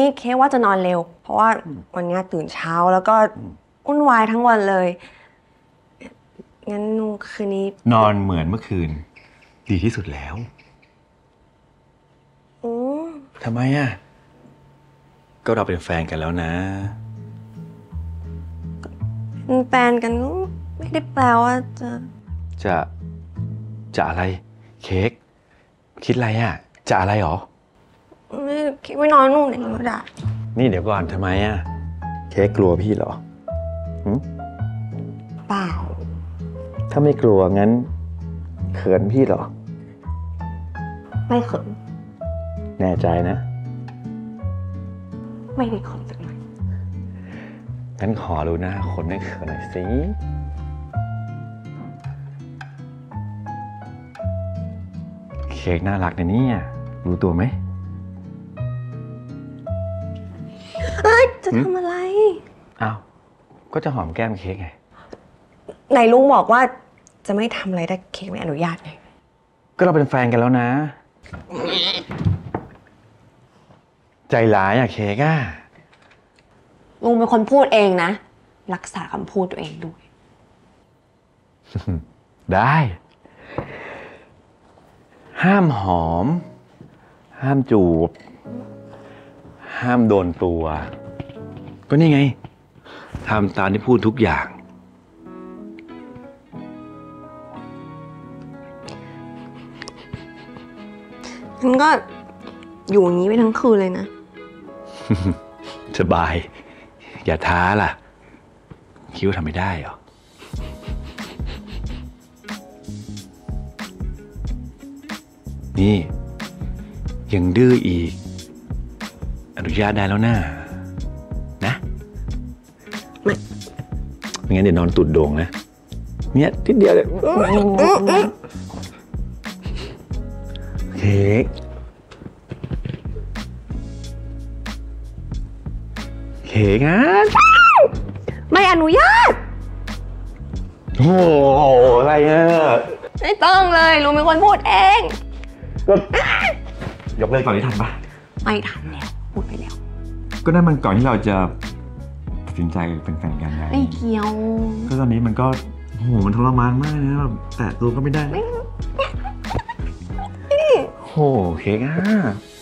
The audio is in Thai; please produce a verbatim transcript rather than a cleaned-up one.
เค้กว่าจะนอนเร็วเพราะว่าวันนี้ตื่นเช้าแล้วก็วุ่นวายทั้งวันเลยงั้นคืนนี้นอนเหมือนเมื่อคืนดีที่สุดแล้วอืมทำไมอ่ะก็เราเป็นแฟนกันแล้วนะเป็นแฟนกันไม่ได้แปลว่าจะจะจะอะไรเค้กคิดอะไรอ่ะจะอะไรหรอไม่คิดว่านอนนู่นเลยก็ได้นี่เดี๋ยวก่อนทำไมอ่ะเค้กกลัวพี่เหรอหืมเปล่าถ้าไม่กลัวงั้นเขินพี่เหรอไม่เขินแน่ใจนะไม่ได้เขินสักหน่อยงั้นขอรู้หน้าคนไม่เขินหน่อยสิเค้กน่ารักนะเนี่ยรู้ตัวไหมเอ้ยจะทำอะไรอ้าวก็จะหอมแก้มเค้กไงไหนลุงบอกว่าจะไม่ทำอะไรถ้าเค้กไม่อนุญาตไงก็เราเป็นแฟนกันแล้วนะใจร้ายอะเค้กอะลุงเป็นคนพูดเองนะรักษาคำพูดตัวเองด้วยได้ห้ามหอมห้ามจูบห้ามโดนตัวก็นี่ไงทำตามที่พูดทุกอย่างฉันก็อยู่อย่างนี้ไปทั้งคืนเลยนะสบายอย่าท้าล่ะคิดว่าทำไม่ได้เหรอนี่ยังดื้ออีกอนุญาตได้แล้วนะนะไม่ไม่งั้นเดี๋ยวนอนตุดโด่งนะเนี่ยทีเดียวเลยเค้กเค้กอ่ะไม่อนุญาตโอ้โหอะไรอ่ะไม่ต้องเลยลุงเป็นคนพูดเองก็ยกเลิกก่อนที่ทันปะไม่ทันแล้วพูดไปแล้วก็นั่นมันก่อนที่เราจะตัดสินใจเป็นแฟนกันไงไม่เกี่ยวก็ตอนนี้มันก็โอ้โหมันทรมานมากนะแบบแตะตัวก็ไม่ได้โอ้โหเค้กอ่ะ